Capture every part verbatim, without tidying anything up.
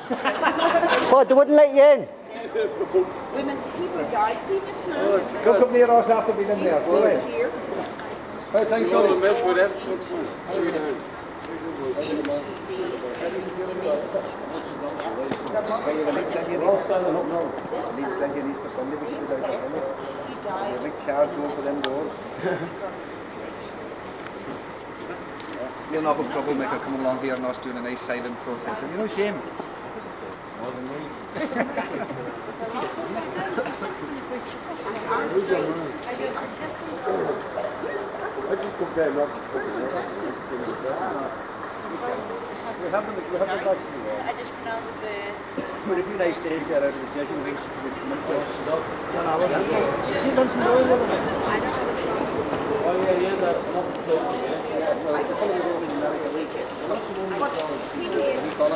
What, they wouldn't let you in? Women, people died, see this now. Go come near us after being in there. Go away. Here. Hey, thanks, You want to Tony. mess with that? How are you doing? We're all standing up now. I need plenty of these for Sunday because you guys are coming. He died. A big charge going for them doors. You're not a troublemaker coming along here and us doing a nice silent protest. Have you no shame? More than me. I just compare not to We have them, we have them actually. I just pronounced the... But if you nice days there out of the judging wings, you come in for I don't know. Oh yeah, yeah, that's not the same. Yeah, well, it's coming over in America weekend. We call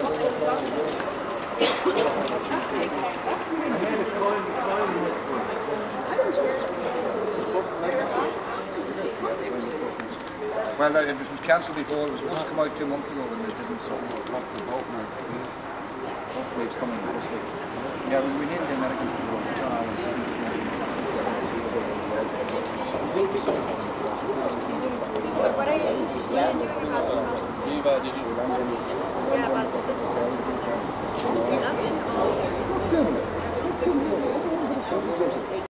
Well, it was, was cancelled before. It was supposed to come out two months ago and it didn't, so hopefully it's coming this week. Yeah, we, we need the Americans to go. John Allen. What are you, what are you doing about the house? Yeah, about this. You're not in all.